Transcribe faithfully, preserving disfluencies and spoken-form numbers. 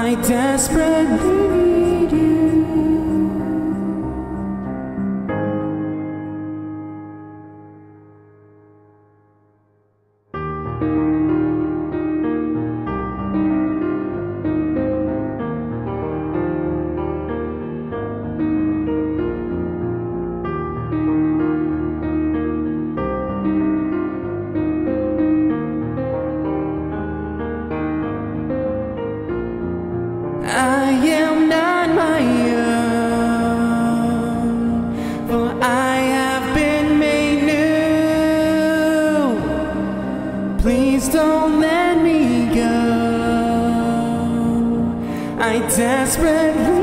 I desperately need you. I am not my own, for I have been made new. Please don't let me go. I desperately